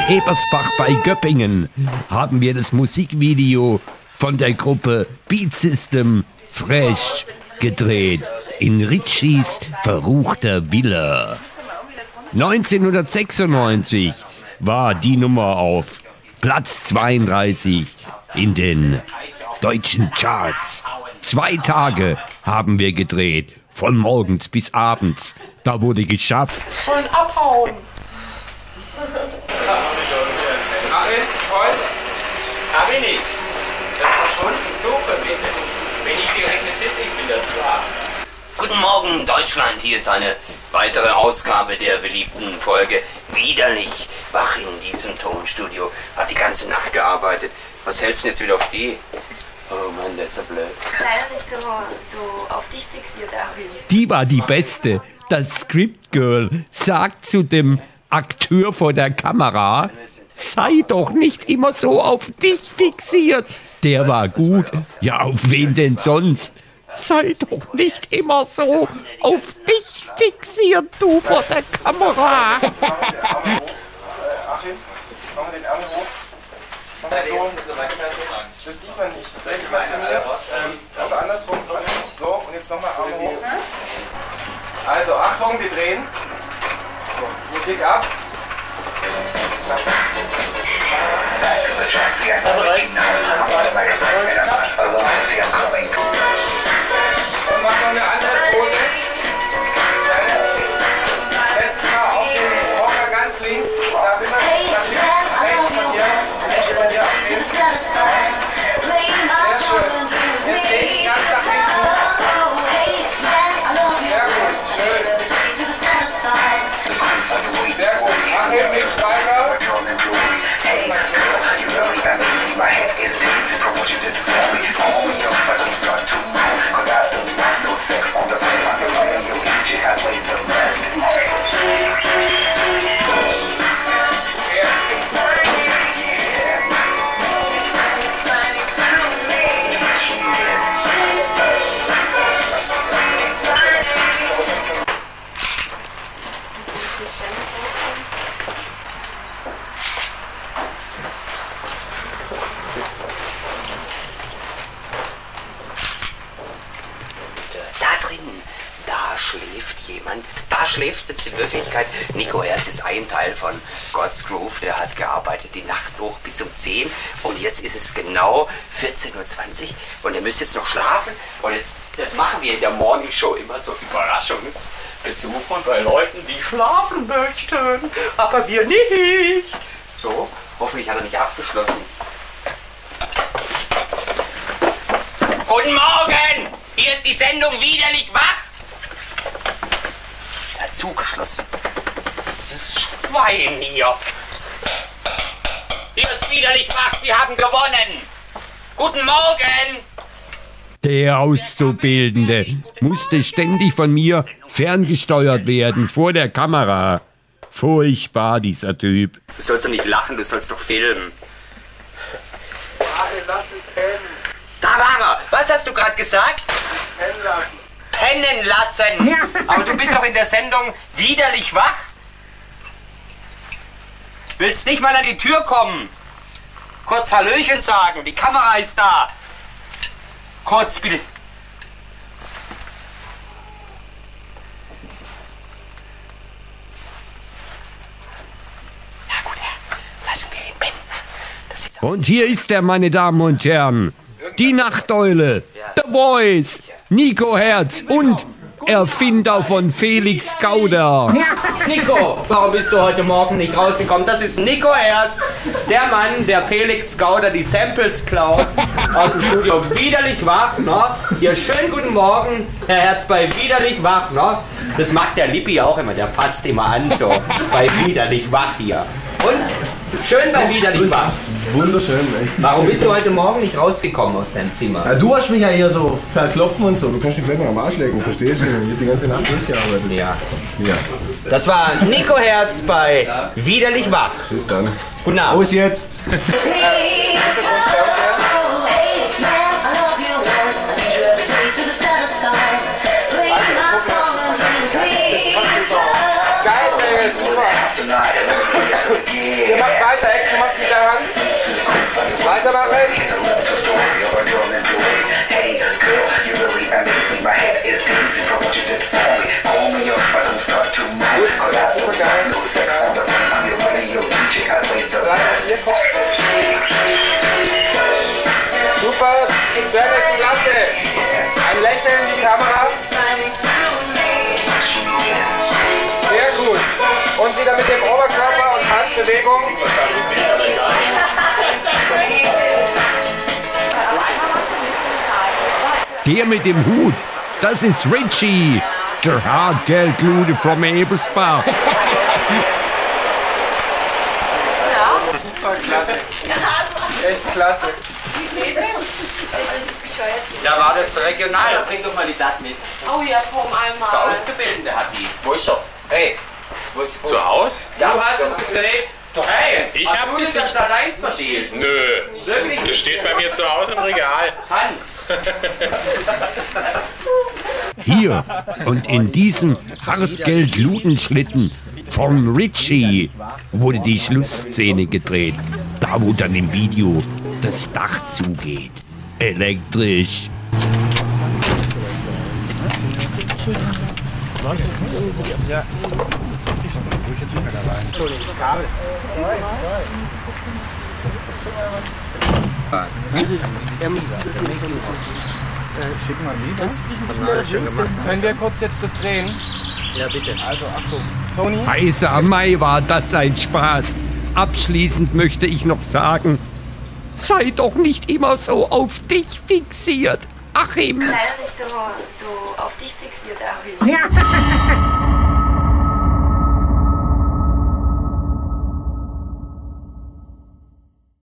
Ebersbach bei Göppingen haben wir das Musikvideo von der Gruppe Beat System Fresh gedreht in Ritschies verruchter Villa. 1996 war die Nummer auf Platz 32 in den deutschen Charts. 2 Tage haben wir gedreht, von morgens bis abends. Da wurde geschafft. Schon abhauen. Achim, Freund, hab ich nicht. Das verschwunden Suche, bitte. Wenn ich direkt eine Sitte, ich bin das klar. Guten Morgen, Deutschland. Hier ist eine weitere Ausgabe der beliebten Folge Widerlich wach in diesem Tonstudio. Hat die ganze Nacht gearbeitet. Was hältst du denn jetzt wieder auf die? Oh Mann, der ist so blöd. Sei doch nicht so auf dich fixiert, Achim. Die war die Beste. Das Script Girl sagt zu dem Akteur vor der Kamera: Sei doch nicht immer so auf dich fixiert. Der war gut. Ja, auf wen denn sonst? Sei doch nicht immer so auf dich fixiert, du vor der Kamera. Achim, mach mal den Ärmel hoch. Mach mal so. Das sieht man nicht. Dreh dich mal zu mir. Also andersrum. So, und jetzt nochmal Arme hoch. Also, Achtung, wir drehen. So, Musik ab. Und mach noch eine andere Pose. Setz dich mal auf den Rocker ganz links. Da immer nach links, rechts von dir. Rechts von dir abnehmen. Sehr schön. Jetzt lehn dich ganz nach hinten. Sehr gut, schön. Sehr gut. Achim, nichts weiter. Da schläft jetzt in Wirklichkeit. Nico Herz ist ein Teil von God's Groove, der hat gearbeitet die Nacht durch bis um 10 und jetzt ist es genau 14:20 Uhr und er müsste jetzt noch schlafen und jetzt, das machen wir in der Morning Show immer so Überraschungsbesuche bei Leuten, die schlafen möchten, aber wir nicht. So, hoffentlich hat er nicht abgeschlossen. Guten Morgen! Hier ist die Sendung Widerlich wach! Zugeschlossen. Dieses Schwein hier. Hier ist Widerlich wach, Sie haben gewonnen. Guten Morgen. Der Auszubildende musste ständig von mir ferngesteuert werden vor der Kamera. Furchtbar, dieser Typ. Du sollst doch nicht lachen, du sollst doch filmen. Lass mich pennen. Da war er. Was hast du gerade gesagt? Pennen lassen. Pennen lassen. Aber du bist doch in der Sendung Widerlich wach. Willst nicht mal an die Tür kommen? Kurz Hallöchen sagen, die Kamera ist da. Kurz bitte. Ja gut, lassen wir ihn pennen. Das ist Und hier ist er, meine Damen und Herren. Die Nachteule, The Voice, Nico Herz und Erfinder von Felix Gauder. Nico, warum bist du heute Morgen nicht rausgekommen? Das ist Nico Herz, der Mann, der Felix Gauder die Samples klaut aus dem Studio Widerlich wach. Ne? Hier schönen guten Morgen, Herr Herz, bei Widerlich wach. Ne? Das macht der Lippi auch immer, der fasst immer an so bei Widerlich wach hier. Und schön bei Widerlich wach. Wunderschön, echt. Warum bist du heute Morgen nicht rausgekommen aus deinem Zimmer? Ja, du hast mich ja hier so verklopfen und so. Du kannst dich gleich mal am Arsch legen, verstehst du? Ich hab die ganze Nacht durchgearbeitet. Ja. Ja. Das war Nico Herz bei Widerlich wach. Bis dann. Guten Abend. Aus jetzt! Ihr macht weiter. Weitermachen. Super, sehr klasse. Ein Lächeln in die Kamera. Sehr gut. Und wieder mit dem Oberkörper und Handbewegung. Der mit dem Hut, das ist Richie, der Hartgeldlude from Ebersbach. Super klasse. Echt klasse. Da war das regional. Bring doch mal die Daten mit. Oh ja, komm einmal. Der Auszubildende hat die. Wo ist er? Hey, wo ist Zu Hause? Ja, du hast es gesehen. Hey, Ich hab du das das nicht. allein verdient. Nö. Wirklich? Das steht bei mir zu Hause im Regal. Hans. Hier und in diesem Hartgeld-Ludenschlitten von Richie wurde die Schlussszene gedreht. Da, wo dann im Video das Dach zugeht. Elektrisch. Können wir kurz jetzt das drehen? Ja, bitte. Also, Achtung. Toni? Heißer Mai, war das ein Spaß. Abschließend möchte ich noch sagen, sei doch nicht immer so auf dich fixiert, Achim. Sei doch nicht so auf dich fixiert, Achim.